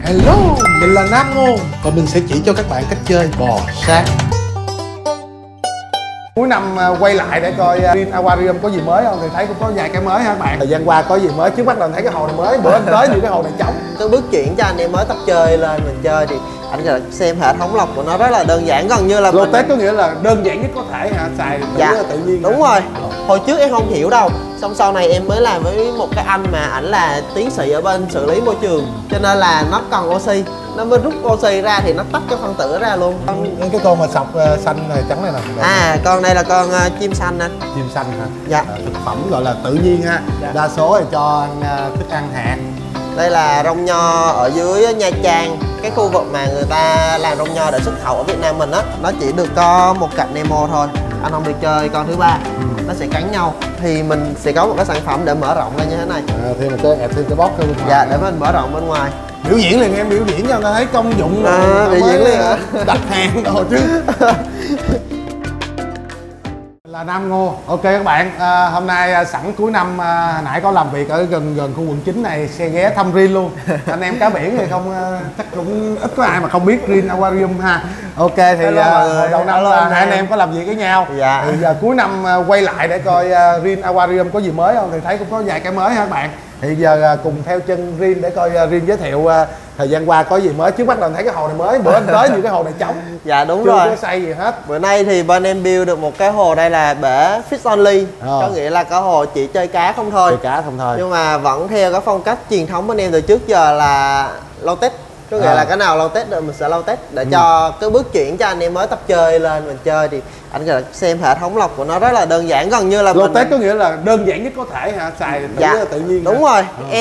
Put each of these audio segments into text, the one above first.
Hello, mình là Nam Ngôn và mình sẽ chỉ cho các bạn cách chơi bò sát. Cuối năm quay lại để coi Green Aquarium có gì mới không thì thấy cũng có vài cái mới ha các bạn. Thời gian qua có gì mới, trước mắt là thấy cái hồ này mới, bữa anh tới thì cái hồ này trống. Cái bước chuyển cho anh em mới tập chơi lên mình chơi thì anh sẽ xem hệ thống lọc của nó rất là đơn giản, gần như là Lô test có nghĩa là đơn giản nhất có thể hả, xài tự nhiên. Đúng rồi. Hồi trước em không hiểu đâu, xong sau này em mới làm với một cái anh mà ảnh là tiến sĩ ở bên xử lý môi trường, cho nên là nó cần oxy, nó mới rút oxy ra thì nó tách cái phân tử ra luôn. Cái con mà sọc xanh này trắng này nè. À, con này là con chim xanh anh. Chim xanh hả? Dạ. Thực phẩm gọi là tự nhiên ha. Dạ. Đa số là cho ăn thức ăn hạt. Đây là rong nho ở dưới Nha Trang, cái khu vực mà người ta làm rong nho để xuất khẩu ở Việt Nam mình á. Nó chỉ được có một cặp Nemo thôi, anh không được chơi con thứ ba. Nó sẽ cắn nhau thì mình sẽ có một cái sản phẩm để mở rộng ra như thế này. Thêm một cái thêm cái box bên ngoài. Dạ, để mình mở rộng bên ngoài. Biểu diễn liền em, biểu diễn cho người ta thấy công dụng rồi. Biểu diễn liền hả? Đặt hàng đồ chứ. Là Nam Ngô. Ok các bạn, hôm nay sẵn cuối năm, nãy có làm việc ở gần khu quận 9 này, xe ghé thăm Green luôn. Anh em cá biển thì không, chắc cũng ít có ai mà không biết Green Aquarium ha. Ok thì hồi đầu năm hai anh em có làm việc với nhau. Dạ. Thì giờ cuối năm quay lại để coi Green Aquarium có gì mới không thì thấy cũng có vài cái mới ha các bạn. Thì giờ cùng theo chân Green để coi Green giới thiệu thời gian qua có gì mới. Trước mắt là thấy cái hồ này mới, bữa anh tới thì cái hồ này trống. Dạ đúng chưa rồi. Chưa có xây gì hết. Bữa nay thì bên em build được một cái hồ, đây là bể fish only, có nghĩa là cái hồ chỉ chơi cá không thôi. Chơi cá không thôi. Nhưng mà vẫn theo cái phong cách truyền thống bên em từ trước giờ là low tech. Có nghĩa là cái nào low tech được mình sẽ low tech để cho cái bước chuyển cho anh em mới tập chơi lên mình chơi thì anh sẽ xem hệ thống lọc của nó rất là đơn giản, gần như là low tech có nghĩa là đơn giản nhất có thể hả, xài tự nhiên. Đúng rồi.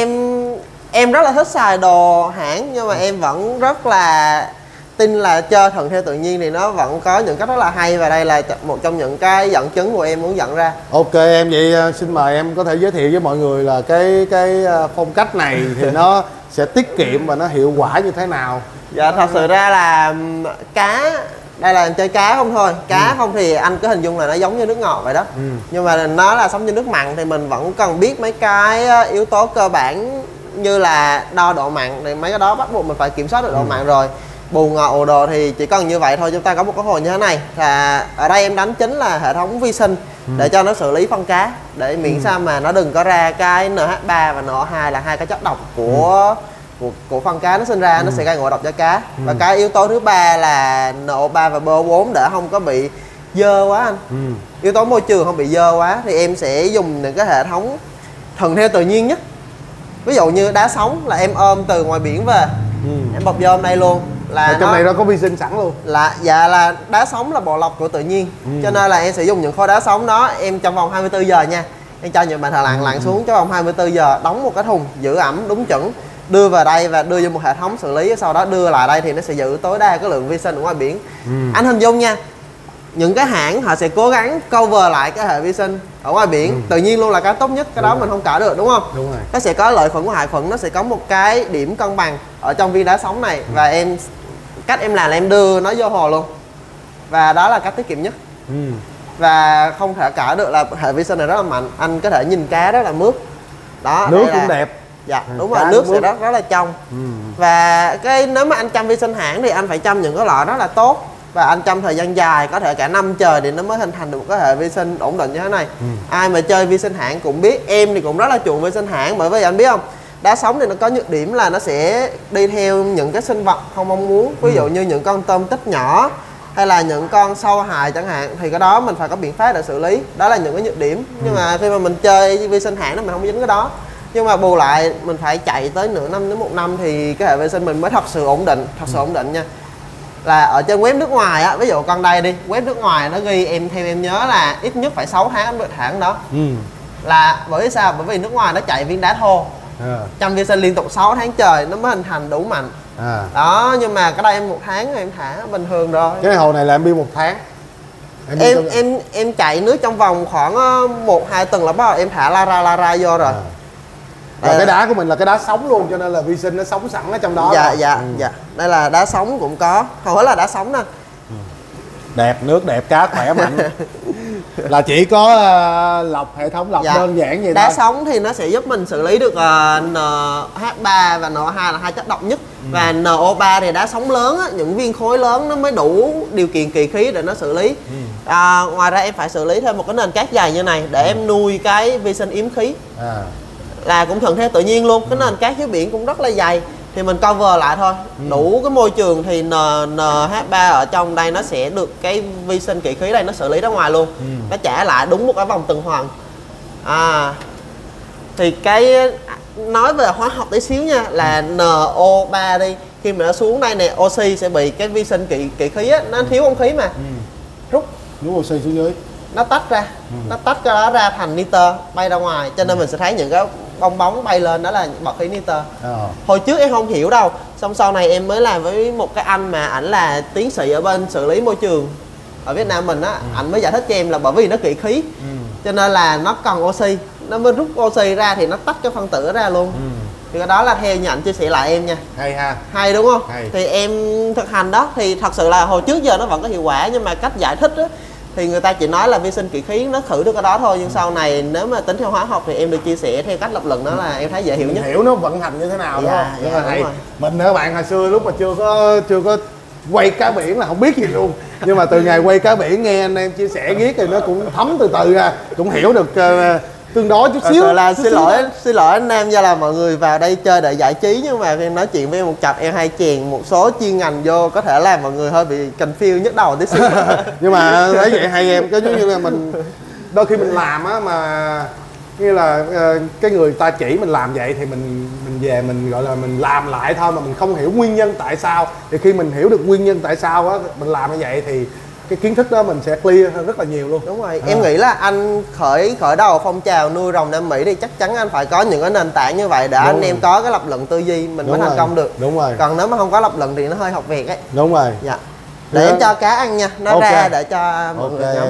Em rất là thích xài đồ hãng nhưng mà em vẫn rất là tin là chơi thuận theo tự nhiên thì nó vẫn có những cách rất là hay, và đây là một trong những cái dẫn chứng của em muốn dẫn ra. Ok em, vậy xin mời em có thể giới thiệu với mọi người là cái phong cách này thì nó sẽ tiết kiệm và nó hiệu quả như thế nào? Dạ thật sự ra là cá, đây là chơi cá không thôi, cá không thì anh cứ hình dung là nó giống như nước ngọt vậy đó. Nhưng mà nó là sống như nước mặn thì mình vẫn cần biết mấy cái yếu tố cơ bản như là đo độ mặn, thì mấy cái đó bắt buộc mình phải kiểm soát được độ mặn rồi. Bù ngọt ồ đồ thì chỉ cần như vậy thôi. Chúng ta có một cái hồ như thế này, và ở đây em đánh chính là hệ thống vi sinh để cho nó xử lý phân cá, để miễn sao mà nó đừng có ra cái NH3 và NO2 là hai cái chất độc của phân cá nó sinh ra, nó sẽ gây ngộ độc cho cá. Và cái yếu tố thứ ba là NO3 và BO4 để không có bị dơ quá anh. Yếu tố môi trường không bị dơ quá thì em sẽ dùng những cái hệ thống thuận theo tự nhiên nhất. Ví dụ như đá sống là em ôm từ ngoài biển về, em bọc vô hôm nay luôn là trong này nó có vi sinh sẵn luôn. Dạ là đá sống là bộ lọc của tự nhiên. Cho nên là em sẽ dùng những khối đá sống đó, em trong vòng 24 giờ nha, em cho những bạn thợ lặn xuống trong vòng 24 giờ, đóng một cái thùng giữ ẩm đúng chuẩn, đưa vào đây và đưa vô một hệ thống xử lý, sau đó đưa lại đây thì nó sẽ giữ tối đa cái lượng vi sinh ở ngoài biển. Anh hình dung nha, những cái hãng họ sẽ cố gắng cover lại cái hệ vi sinh ở ngoài biển tự nhiên luôn là cái tốt nhất, cái đó mình không cản được đúng không? Đúng rồi. Nó sẽ có lợi khuẩn của hại khuẩn, nó sẽ có một cái điểm cân bằng ở trong viên đá sống này. Và cách em làm là em đưa nó vô hồ luôn, và đó là cách tiết kiệm nhất. Và không thể cãi được là hệ vi sinh này rất là mạnh, anh có thể nhìn cá rất là mướt đó, nước cũng đẹp. Dạ đúng rồi, nước sẽ rất là trong. Và nếu mà anh chăm vi sinh hãng thì anh phải chăm những cái loại rất là tốt, và anh chăm thời gian dài, có thể cả năm trời thì nó mới hình thành được một cái hệ vi sinh ổn định như thế này. Ai mà chơi vi sinh hãng cũng biết, em thì cũng rất là chuộng vi sinh hãng, bởi vì anh biết không, đá sống thì nó có nhược điểm là nó sẽ đi theo những cái sinh vật không mong muốn, ví dụ như những con tôm tích nhỏ hay là những con sâu hại chẳng hạn, thì cái đó mình phải có biện pháp để xử lý, đó là những cái nhược điểm. Nhưng mà khi mà mình chơi vi sinh hãng thì mình không dính cái đó, nhưng mà bù lại mình phải chạy tới nửa năm đến một năm thì cái hệ vi sinh mình mới thật sự ổn định, nha. Là ở trên web nước ngoài á, ví dụ con đây đi, web nước ngoài nó ghi theo em nhớ là ít nhất phải 6 tháng được hãng đó. Là bởi vì sao? Bởi vì nước ngoài nó chạy viên đá thô, chăm vi sinh liên tục 6 tháng trời nó mới hình thành đủ mạnh. Đó, nhưng mà cái đây em 1 tháng rồi em thả bình thường rồi. Cái hồ này là em build 1 tháng. Em chạy nước trong vòng khoảng 1-2 tuần là bắt đầu em thả la ra vô rồi. Và cái đá của mình là cái đá sống luôn, cho nên là vi sinh nó sống sẵn ở trong đó. Dạ. Đây là đá sống cũng có, hầu hết là đá sống nè. Đẹp, nước đẹp, cá khỏe mạnh. Là chỉ có lọc hệ thống lọc đơn giản vậy đá thôi. sống thì nó sẽ giúp mình xử lý được NH3 và NO2 là hai chất độc nhất. Và NO3 thì đá sống lớn á, những viên khối lớn nó mới đủ điều kiện kỳ khí để nó xử lý. Ngoài ra em phải xử lý thêm một cái nền cát dày như này để em nuôi cái vi sinh yếm khí, là cũng thuận theo tự nhiên luôn. Cái nền cát dưới biển cũng rất là dày thì mình cover lại thôi, đủ cái môi trường thì NH3 ở trong đây nó sẽ được cái vi sinh kỳ khí đây nó xử lý ra ngoài luôn, nó trả lại đúng một cái vòng tuần hoàn. Thì cái nói về hóa học tí xíu nha, là NO3 đi, khi mà nó xuống đây nè, oxy sẽ bị cái vi sinh kỳ khí á, nó thiếu không khí mà rút oxy xuống dưới, nó tách ra, nó tách cái đó ra thành nitơ bay ra ngoài, cho nên mình sẽ thấy những cái bong bóng bay lên đó là bọt khí nitơ. Hồi trước em không hiểu đâu, xong sau này em mới làm với một cái anh mà ảnh là tiến sĩ ở bên xử lý môi trường ở Việt Nam mình á, ảnh mới giải thích cho em là bởi vì nó kỵ khí, cho nên là nó cần oxy, nó mới rút oxy ra thì nó tách cái phân tử ra luôn. Thì cái đó là theo như ảnh chia sẻ lại em nha. Hay ha. Hay đúng không? Hay. Thì em thực hành đó thì thật sự là hồi trước giờ nó vẫn có hiệu quả, nhưng mà cách giải thích á thì người ta chỉ nói là vi sinh kỵ khí nó thử được cái đó thôi, nhưng sau này nếu mà tính theo hóa học thì em được chia sẻ theo cách lập luận đó là em thấy dễ hiểu nhất. Hiểu nó vận hành như thế nào đúng không? Dạ, Rất là hay. rồi. Mình nữa bạn hồi xưa lúc mà chưa có quay cá biển là không biết gì luôn, nhưng mà từ ngày quay cá biển nghe anh em chia sẻ viết thì nó cũng thấm từ từ ra, cũng hiểu được tương đối chút xíu. Là xin lỗi anh Nam, do là mọi người vào đây chơi để giải trí, nhưng mà khi nói chuyện với em một chập em hay chèn một số chuyên ngành vô, có thể làm mọi người hơi bị confuse nhức đầu tí xíu. Nhưng mà thấy vậy hay em, cái giống như là mình đôi khi mình làm á mà như là cái người ta chỉ mình làm vậy thì mình về mình gọi là mình làm lại thôi, mà mình không hiểu nguyên nhân tại sao. Thì khi mình hiểu được nguyên nhân tại sao á mình làm như vậy thì cái kiến thức đó mình sẽ clear hơn rất là nhiều luôn. Đúng rồi, em nghĩ là anh khởi đầu phong trào nuôi rồng Nam Mỹ thì chắc chắn anh phải có những cái nền tảng như vậy để anh em có cái lập luận tư duy mình mới thành công được. Đúng rồi. Còn nếu mà không có lập luận thì nó hơi học việc ấy. Đúng rồi. Dạ. Để em cho cá ăn nha, nó ra để cho mọi người ngắm.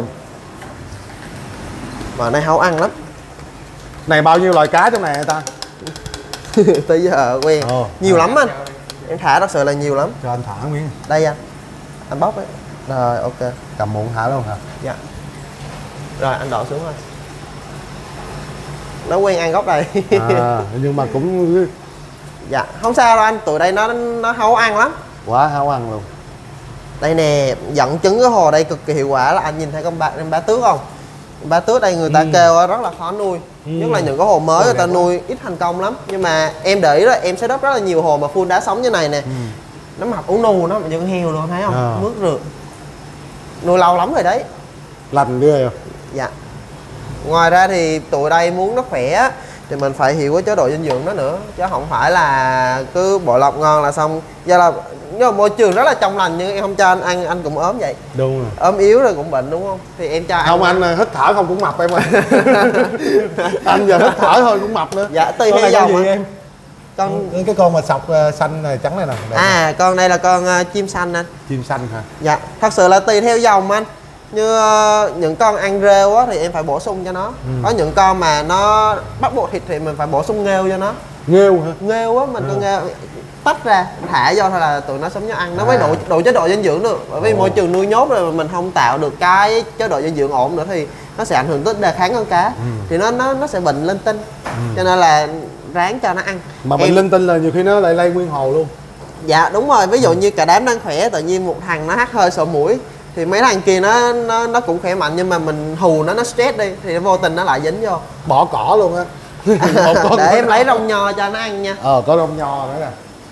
Mà này hấu ăn lắm. Này bao nhiêu loài cá trong này ta? Tới giờ quen. Nhiều lắm anh. Em thả thật sự là nhiều lắm. Cho anh thả miếng. Đây anh bóc đấy. Rồi ok. Cầm muỗng thả luôn hả? Dạ. Rồi anh đổ xuống thôi. Nó quen ăn gốc đây. Nhưng mà cũng dạ không sao đâu anh, tụi đây nó hấu ăn lắm. Quá hấu ăn luôn. Đây nè, dẫn chứng cái hồ đây cực kỳ hiệu quả là anh nhìn thấy con bá tước không? Bá tước đây người ta kêu rất là khó nuôi, nhất là những cái hồ mới người ta nuôi ít thành công lắm. Nhưng mà em để ý đó, em setup rất là nhiều hồ mà full đá sống như này nè, nó mập ú nù nó mà như con heo luôn, thấy không? Mướt rượt, nuôi lâu lắm rồi đấy, lành ghê rồi. dạ. Ngoài ra thì tụi đây muốn nó khỏe thì mình phải hiểu cái chế độ dinh dưỡng đó nữa, chứ không phải là cứ bộ lọc ngon là xong. Do là nhưng mà môi trường rất là trong lành, nhưng em không cho anh ăn anh cũng ốm vậy. Đúng rồi. Ốm yếu rồi cũng bệnh đúng không? Thì em cho không ăn. Anh hít thở không cũng mập em ơi. Anh giờ hít thở thôi cũng mập nữa. Dạ tùy theo dòng em. Cái con mà sọc xanh này trắng này nè. Con đây là con chim xanh anh. Chim xanh hả? Dạ, thật sự là tùy theo dòng anh. Như những con ăn rêu á thì em phải bổ sung cho nó. Có những con mà nó bắt buộc thịt thì mình phải bổ sung nghêu cho nó. Nghêu hả? Nghêu á, mình có nghêu tách ra thả vô thôi là tụi nó sống nhau ăn, nó mới đủ chế độ dinh dưỡng được. Bởi vì môi trường nuôi nhốt rồi mà mình không tạo được cái chế độ dinh dưỡng ổn nữa thì nó sẽ ảnh hưởng tới đề kháng con cá. Thì nó sẽ bệnh linh tinh. Cho nên là ráng cho nó ăn. Mà bệnh linh tinh là nhiều khi nó lại lây nguyên hồ luôn. Dạ đúng rồi, ví dụ như cả đám đang khỏe tự nhiên một thằng nó hắt hơi sổ mũi thì mấy thằng kia nó cũng khỏe mạnh, nhưng mà mình hù nó stress đi thì vô tình nó lại dính vô. Bỏ cỏ luôn á. Để em lấy rong nho cho nó ăn nha. Có rong nho nữa nè.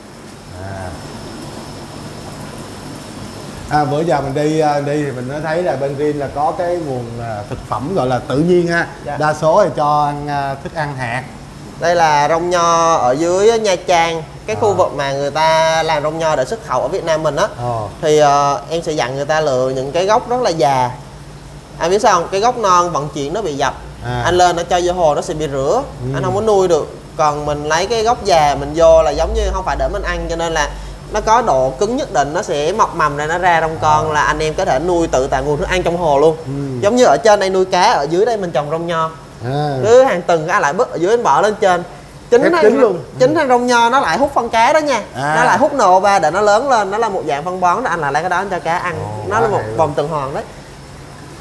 Bữa giờ mình đi thì mình mới thấy là bên Green là có cái nguồn thực phẩm gọi là tự nhiên ha. Dạ. Đa số thì cho ăn thức ăn hạt. Đây là rong nho ở dưới Nha Trang, cái khu vực mà người ta làm rong nho để xuất khẩu ở Việt Nam mình á. Thì em sẽ dặn người ta lựa những cái gốc rất là già. Anh biết sao không? Cái gốc non vận chuyển nó bị dập, anh lên nó cho vô hồ nó sẽ bị rửa, anh không có nuôi được. Còn mình lấy cái gốc già mình vô là giống như không phải để mình ăn, cho nên là nó có độ cứng nhất định, nó sẽ mọc mầm ra, nó ra rong con là anh em có thể nuôi tự tạo nguồn thức ăn trong hồ luôn. Giống như ở trên đây nuôi cá, ở dưới đây mình trồng rong nho. Cứ hàng tuần cái lại bớt ở dưới anh bỏ lên trên. Chính thằng rong nho nó lại hút phân cá đó nha. Nó lại hút NO3 để nó lớn lên, nó là một dạng phân bón đó, anh lại lấy cái đó anh cho cá ăn. Nó là một vòng tuần hoàn đấy.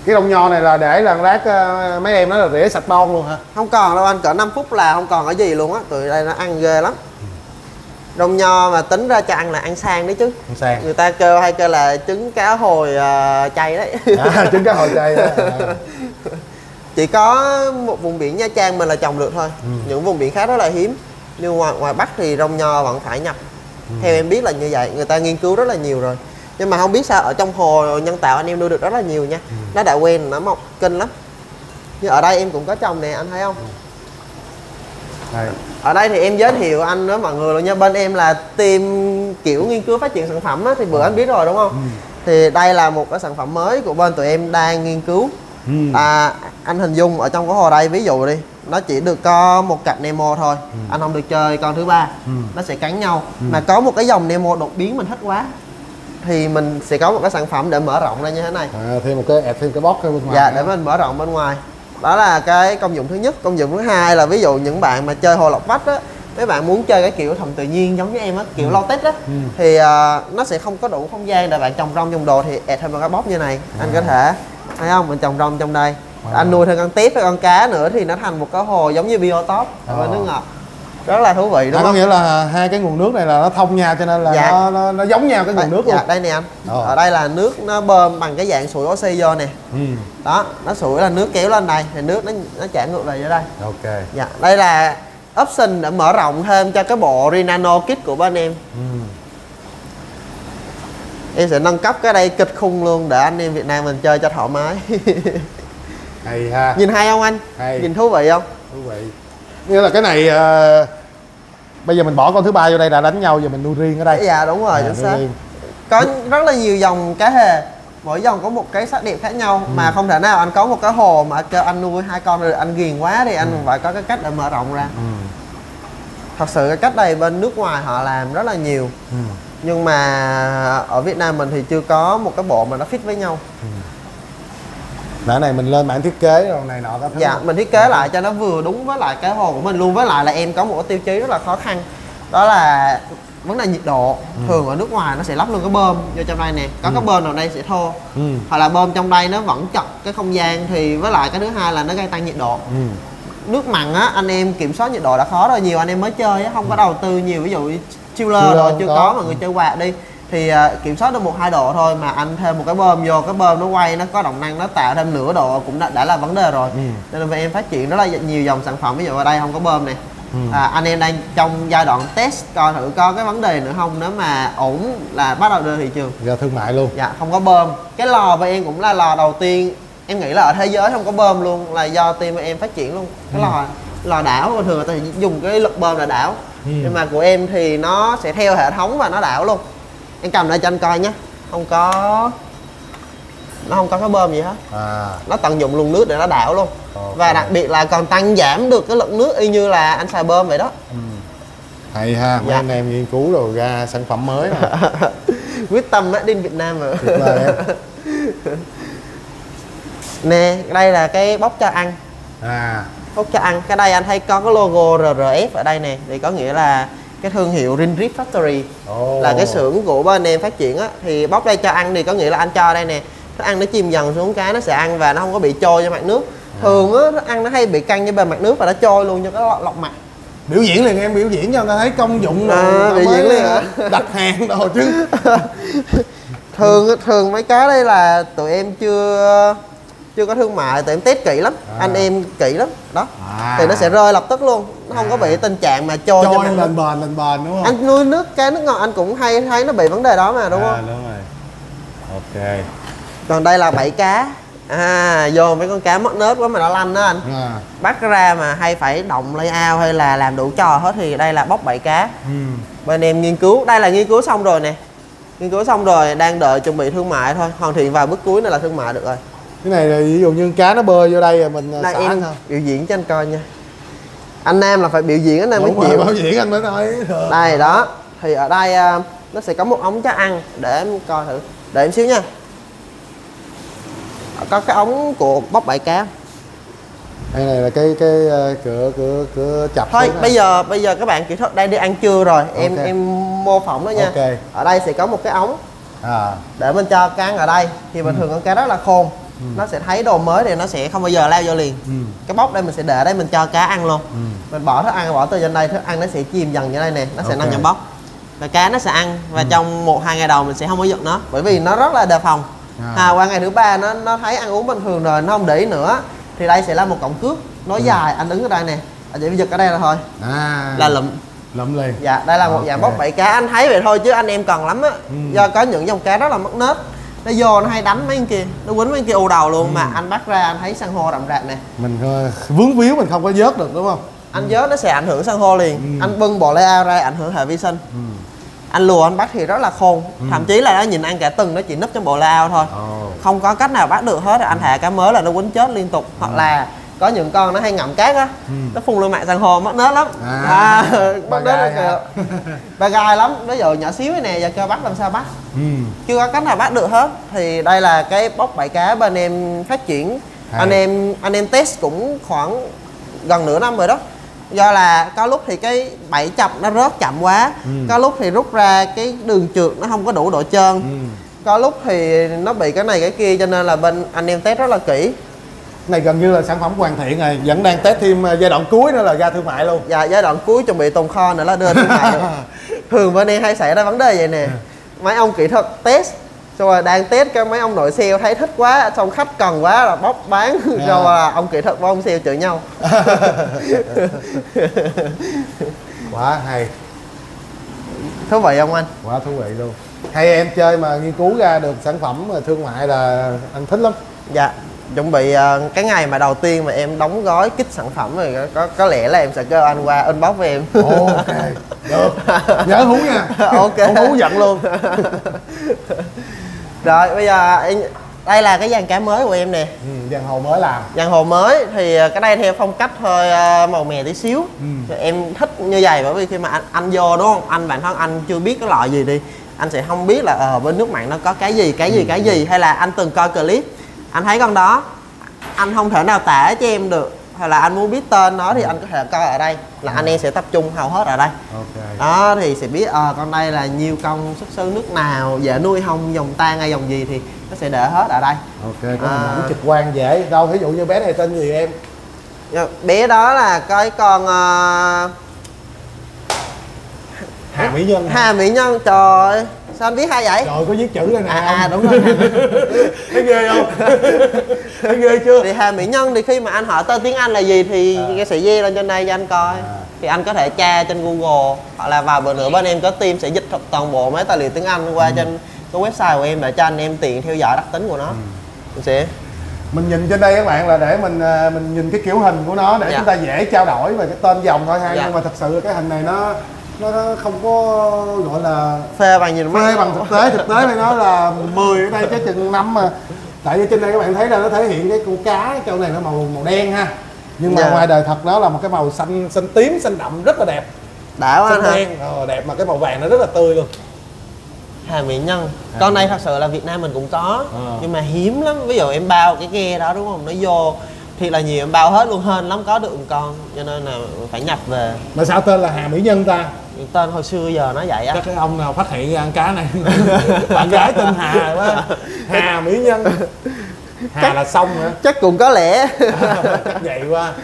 Cái rong nho này là để lần lát mấy em nó là rỉa sạch bon luôn hả? Không còn đâu anh, cỡ 5 phút là không còn cái gì luôn á, tụi đây nó ăn ghê lắm. Rong nho mà tính ra cho ăn là ăn sang đấy chứ. Ăn sang. Người ta hay kêu là trứng cá hồi chay đấy. Trứng cá hồi chay đó. Chỉ có một vùng biển Nha Trang mình là trồng được thôi. Những vùng biển khác rất là hiếm. Nhưng ngoài Bắc thì rong nho vẫn phải nhập. Theo em biết là như vậy, người ta nghiên cứu rất là nhiều rồi. Nhưng mà không biết sao ở trong hồ nhân tạo anh em nuôi được rất là nhiều nha. Nó đã quen, nó mọc kinh lắm. Như ở đây em cũng có trồng nè, anh thấy không? Đây. Ở đây thì em giới thiệu anh với mọi người luôn nha. Bên em là team kiểu nghiên cứu phát triển sản phẩm á, thì bữa anh biết rồi đúng không? Thì đây là một cái sản phẩm mới của bên tụi em đang nghiên cứu. Anh hình dung ở trong cái hồ đây, ví dụ đi, nó chỉ được có một cặp Nemo thôi. Anh không được chơi con thứ ba, nó sẽ cắn nhau. Mà có một cái dòng Nemo đột biến mình thích quá, thì mình sẽ có một cái sản phẩm để mở rộng ra như thế này. Thêm cái box bên ngoài. Dạ, để mình mở rộng bên ngoài. Đó là cái công dụng thứ nhất. Công dụng thứ hai là ví dụ những bạn mà chơi hồ lọc vách á, mấy bạn muốn chơi cái kiểu thầm tự nhiên giống như em á, kiểu low tech á, thì nó sẽ không có đủ không gian để bạn trồng rong trồng đồ, thì thêm một cái box như này. Anh có thể thấy không, mình trồng rong trong đây. Anh nuôi thêm con tép hay con cá nữa thì nó thành một cái hồ giống như biotop ở bên nước ngọt. Rất là thú vị đúng không? Có nghĩa là hai cái nguồn nước này là nó thông nhau, cho nên là nó giống nhau cái nguồn nước luôn. Dạ, đây nè anh. Ở đây là nước nó bơm bằng cái dạng sủi oxy vô nè. Đó, nó sủi là nước kéo lên đây thì nước nó chảy ngược về dưới đây. Ok. Dạ, đây là option để mở rộng thêm cho cái bộ Renano Kit của bên em. Em sẽ nâng cấp cái đây kịch khung luôn để anh em Việt Nam mình chơi cho thoải mái. Hay ha. Nhìn hay không anh? Hay. Nhìn thú vị không? Thú vị. Nghĩa là cái này bây giờ mình bỏ con thứ ba vô đây là đánh nhau, giờ mình nuôi riêng ở đây. Dạ đúng rồi, chính xác. Có rất là nhiều dòng cá hề, mỗi dòng có một cái sắc đẹp khác nhau. Mà không thể nào anh có một cái hồ mà kêu anh nuôi 2 con rồi anh ghiền quá thì anh phải có cái cách để mở rộng ra. Thật sự cái cách này bên nước ngoài họ làm rất là nhiều. Nhưng mà ở Việt Nam mình thì chưa có một cái bộ mà nó fit với nhau. Cái này mình lên bản thiết kế rồi này nọ các thứ. Dạ, mình thiết kế lại cho nó vừa đúng với lại cái hồ của mình luôn. Với lại là em có một cái tiêu chí rất là khó khăn, đó là vấn đề nhiệt độ. Thường ở nước ngoài nó sẽ lắp luôn cái bơm vô trong đây nè, có cái bơm nào đây sẽ thô, hoặc là bơm trong đây nó vẫn chật cái không gian. Thì với lại cái thứ hai là nó gây tăng nhiệt độ. Nước mặn á, anh em kiểm soát nhiệt độ đã khó rồi. Nhiều anh em mới chơi á, không có đầu tư nhiều, ví dụ chiller rồi chưa có, mà người chơi quạt đi thì kiểm soát được 1-2 độ thôi, mà anh thêm một cái bơm vô, cái bơm nó quay, nó có động năng, nó tạo thêm nửa độ cũng đã là vấn đề rồi. Nên là em phát triển rất là nhiều dòng sản phẩm. Ví dụ ở đây không có bơm này, anh em đang trong giai đoạn test coi thử có cái vấn đề nữa không. Nếu mà ổn là bắt đầu đưa thị trường ra thương mại luôn. Dạ, không có bơm. Cái lò của em cũng là lò đầu tiên em nghĩ là ở thế giới không có bơm luôn, là do team em phát triển luôn. Cái lò đảo bình thường người ta dùng cái lực bơm là đảo, nhưng mà của em thì nó sẽ theo hệ thống và nó đảo luôn. Em cầm lại cho anh coi nhé. Nó không có cái bơm gì hết. Nó tận dụng luồng nước để nó đảo luôn. Và đặc biệt là còn tăng giảm được cái lượng nước y như là anh xài bơm vậy đó. Hay ha, mấy anh em nghiên cứu rồi ra sản phẩm mới mà. Quyết tâm made in Việt Nam rồi. Tuyệt vời em. Nè, đây là cái bóc cho ăn. Bóc cho ăn. Cái đây anh thấy có cái logo RRF ở đây nè, thì có nghĩa là cái thương hiệu Rinrip Factory, là cái xưởng của bên em phát triển á. Thì bóc đây cho ăn thì có nghĩa là anh cho đây nè, nó ăn, nó chìm dần xuống cái nó sẽ ăn và nó không có bị trôi cho mặt nước. Thường á, nó ăn nó hay bị căng trên bề mặt nước và nó trôi luôn cho cái lọc mặt. Biểu diễn liền em, biểu diễn cho người ta thấy công dụng rồi. Biểu diễn liền hả? Đặt hàng đồ chứ. Thường mấy cái đây là tụi em chưa có thương mại, tụi em test kỹ lắm, anh em kỹ lắm đó. Thì nó sẽ rơi lập tức luôn, nó không có bị tình trạng mà trôi lên bền đúng không? Anh nuôi cá nước ngọt anh cũng hay thấy nó bị vấn đề đó mà, đúng không? Đúng rồi. Ok. Còn đây là bẫy cá. Vô mấy con cá mất nết quá mà nó lanh đó anh. Bắt ra mà hay phải động lay ao hay là làm đủ trò hết thì đây là bóc bẫy cá. Bên em nghiên cứu, đây là nghiên cứu xong rồi nè. Nghiên cứu xong rồi, đang đợi chuẩn bị thương mại thôi. Hoàn thiện vào bước cuối này là thương mại được rồi. Cái này là ví dụ như cá nó bơi vô đây rồi mình xả em thôi. Biểu diễn cho anh coi nha. Anh Nam là phải biểu diễn, anh Nam mới chịu. Biểu diễn anh mới nói. Đây đó. Thì ở đây nó sẽ có một ống cho ăn, để em coi thử. Đợi em xíu nha. Có cái ống của bóc bẫy cá. Đây này là cái cửa chập. Thôi bây giờ các bạn kỹ thuật đây đi ăn trưa rồi, em mô phỏng đó nha. Ở đây sẽ có một cái ống để mình cho cá ăn ở đây. Thì bình thường con cá rất là khôn, nó sẽ thấy đồ mới thì nó sẽ không bao giờ lao vô liền. Cái bóc đây mình sẽ để đây, mình cho cá ăn luôn. Mình bỏ thức ăn, bỏ từ trên đây, thức ăn nó sẽ chìm dần như đây nè, nó sẽ nằm trong bóc và cá nó sẽ ăn. Và trong 1-2 ngày đầu mình sẽ không có giật nó, bởi vì nó rất là đề phòng. Qua ngày thứ 3 nó thấy ăn uống bình thường rồi, nó không để ý nữa, thì đây sẽ là một cổng cước nối dài. Anh đứng ở đây nè, anh chỉ giật ở đây là thôi là lụm liền. Dạ, đây là một dạng bóc bẫy cá. Anh thấy vậy thôi chứ anh em cần lắm á. Do có những dòng cá rất là mất nết, nó vô nó hay đánh mấy con kia, nó quýnh mấy con kia u đầu luôn. Mà anh bắt ra anh thấy san hô rậm rạp nè, mình vướng víu mình không có vớt được đúng không? Anh vớt nó sẽ ảnh hưởng san hô liền. Anh bưng bộ layout ra ảnh hưởng hệ vi sinh. Anh lùa anh bắt thì rất là khôn. Thậm chí là nó nhìn ăn cả từng nó chỉ núp trong bộ layout thôi, không có cách nào bắt được hết. Anh thả cá mới là nó quýnh chết liên tục. Hoặc là có những con nó hay ngậm cát á, nó phun lên mạng san hô mất nết lắm. Mất nết kìa. Và gai lắm, ví dụ nhỏ xíu này nè, giờ kêu bắt làm sao bắt, chưa có cách nào bắt được hết. Thì đây là cái bóc bẫy cá bên em phát triển. Anh em test cũng khoảng gần nửa năm rồi đó. Do là có lúc thì cái bẫy chập nó rớt chậm quá, có lúc thì rút ra cái đường trượt nó không có đủ độ trơn, có lúc thì nó bị cái này cái kia, cho nên là bên anh em test rất là kỹ. Này gần như là sản phẩm hoàn thiện rồi, vẫn đang test thêm giai đoạn cuối nữa là ra thương mại luôn. Dạ, giai đoạn cuối chuẩn bị tồn kho nữa là đưa thương mại. Thường bên em hay xảy ra vấn đề vậy nè, mấy ông kỹ thuật test xong rồi đang test, cái mấy ông nội sale thấy thích quá, xong khách cần quá là bóc bán, rồi là ông kỹ thuật và ông sale chửi nhau. Quá hay, thú vị không anh? quá thú vị luôn. Hay em chơi mà nghiên cứu ra được sản phẩm thương mại là anh thích lắm. Dạ, chuẩn bị cái ngày mà đầu tiên mà em đóng gói kit sản phẩm rồi có lẽ là em sẽ kêu anh qua inbox với em. Ok, được, nhớ hú nha. Ok, không hú giận luôn. Rồi bây giờ đây là cái dàn cá mới của em nè. Dàn hồ mới làm. Dàn hồ mới thì cái đây theo phong cách hơi màu mè tí xíu. Em thích như vậy bởi vì khi mà anh vô đúng không, anh bản thân anh chưa biết cái loại gì đi, anh sẽ không biết là ở bên nước mặn nó có cái gì, hay là anh từng coi clip anh thấy con đó, anh không thể nào tả cho em được, hay là anh muốn biết tên nó thì anh có thể coi ở đây, là anh em sẽ tập trung hầu hết ở đây. Đó thì sẽ biết con đây là nhiêu công, xuất xứ nước nào, dễ nuôi không, dòng tan hay dòng gì thì nó sẽ để hết ở đây. Ok, có hình ảnh trực quan dễ. Đâu ví dụ như bé này tên gì em? Bé đó là cái con Hà Mỹ Nhân. Hà Mỹ Nhân, trời ơi, sao anh biết hay vậy? Trời, có viết chữ đây nè. Đúng rồi. Thấy ghê không? Thấy ghê chưa? Thì Hà Mỹ Nhân thì khi mà anh hỏi tên tiếng Anh là gì thì cái sẽ ghi lên trên đây cho anh coi. Thì anh có thể tra trên Google, hoặc là vào bữa nữa bên em có team sẽ dịch thuật toàn bộ mấy tài liệu tiếng Anh qua trên cái website của em để cho anh em tiện theo dõi đặc tính của nó. Mình nhìn trên đây các bạn là để mình nhìn cái kiểu hình của nó để chúng ta dễ trao đổi về cái tên dòng thôi ha. Nhưng mà thật sự là cái hình này nó không có gọi là phê bằng thực tế phải nói là 10 ở đây cái chừng 5 mà. Tại vì trên đây các bạn thấy là nó thể hiện cái con cá châu này nó màu đen ha, nhưng mà ngoài đời thật đó là một cái màu xanh tím, xanh đậm rất là đẹp. Đã quá ha. Đẹp mà cái màu vàng nó rất là tươi luôn. Hà Mỹ Nhân, con này thật sự là Việt Nam mình cũng có, nhưng mà hiếm lắm. Ví dụ em bao cái ghe đó đúng không, nó vô thiệt là nhiều, em bao hết luôn, hên lắm có được một con, cho nên là phải nhập về. Mà sao tên là Hà Mỹ Nhân ta? Tên hồi xưa giờ nó vậy á. Chắc cái ông nào phát hiện ra ăn cá này bạn gái tên Hà quá. Hà Mỹ Nhân. Hà là xong hả? Chắc cũng có lẽ. Chắc vậy quá.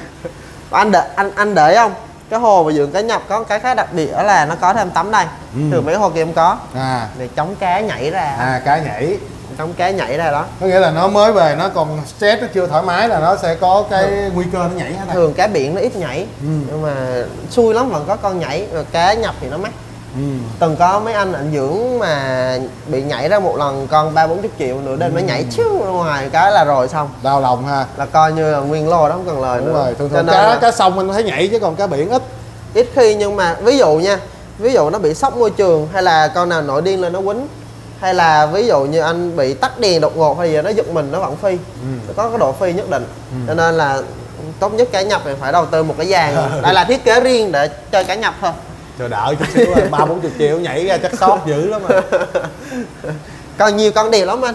Anh để không? Cái hồ mà dưỡng cá nhập có cái khá đặc biệt đó là nó có thêm tấm đây. Thường mấy cái hồ kia em có. Để chống cá nhảy ra. Cá nhảy. Chống cá nhảy ra đó. Có nghĩa là nó mới về, nó còn stress, nó chưa thoải mái là nó sẽ có cái nguy cơ nó nhảy hả? Thường cá biển nó ít nhảy, nhưng mà xui lắm vẫn có con nhảy, rồi cá nhập thì nó mắc. Từng có mấy anh dưỡng mà bị nhảy ra một lần con 30-40 triệu, nửa đêm nó nhảy chiếu ra ngoài cái là rồi xong. Đau lòng ha. Là coi như là nguyên lô đó không cần lời nữa. Rồi, thường cá sông mình thấy nhảy chứ còn cá biển ít khi. Nhưng mà ví dụ nó bị sốc môi trường, hay là con nào nổi điên lên nó quýnh, hay là ví dụ như anh bị tắt đèn đột ngột hay gì nó giật mình nó vẫn phi, nó có cái độ phi nhất định. Cho nên là tốt nhất cá nhập thì phải đầu tư một cái dàn. Đây là thiết kế riêng để chơi cá nhập thôi. Trời đợi chút xíu 30-40 triệu nhảy ra chắc sót dữ lắm mà. Còn nhiều con đẹp lắm anh.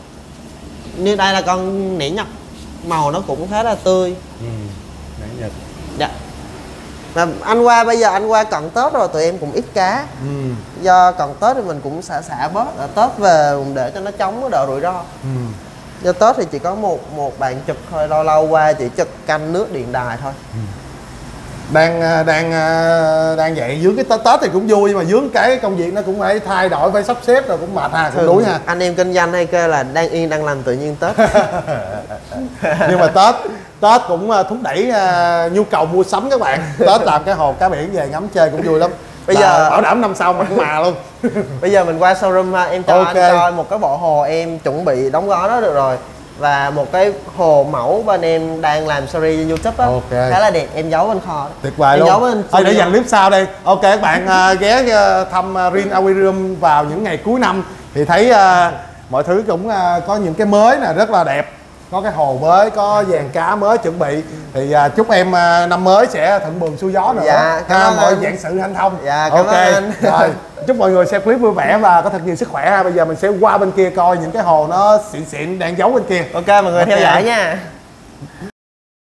Như đây là con nẻ nhập, màu nó cũng khá là tươi. Nẻ Nhật. Dạ. Mà bây giờ anh qua cận Tết rồi tụi em cũng ít cá. Do cận Tết thì mình cũng xả bớt, ở Tết về để cho nó chống cái độ rủi ro. Do Tết thì chỉ có một bạn trực thôi, lâu lâu qua chỉ trực canh nước điện đài thôi. Đang vậy dướng cái Tết thì cũng vui, nhưng mà dướng cái công việc nó cũng phải thay đổi, phải sắp xếp rồi cũng mệt ha, cũng đuối ha. Anh em kinh doanh hay kêu là đang yên đang lành tự nhiên Tết. Nhưng mà Tết cũng thúc đẩy nhu cầu mua sắm các bạn. Tết làm cái hồ cá biển về ngắm chơi cũng vui lắm. Bây giờ bảo đảm năm sau mà cũng mà luôn. Bây giờ mình qua showroom ha, em cho Ok. anh coi một cái bộ hồ em chuẩn bị đóng gói đó được rồi. Và một cái hồ mẫu bên em đang làm series trên YouTube á, Ok. khá là đẹp, em giấu bên kho. Tuyệt vời Em luôn. giấu bên Thôi để dành clip sau đây. Ok các bạn ghé thăm Rin Aquarium vào những ngày cuối năm thì thấy mọi thứ cũng có những cái mới nè, rất là đẹp. Có cái hồ mới, có dàn cá mới chuẩn bị. Thì chúc em năm mới sẽ thuận buồm xuôi gió nữa. Dạ, cảm ơn mọi anh. vạn sự hanh thông. Dạ, cảm Ok. ơn anh. Rồi, chúc mọi người xem clip vui vẻ và có thật nhiều sức khỏe ha. Bây giờ mình sẽ qua bên kia coi những cái hồ nó xịn xịn đang giấu bên kia. Ok, mọi người theo Ok. dõi nha.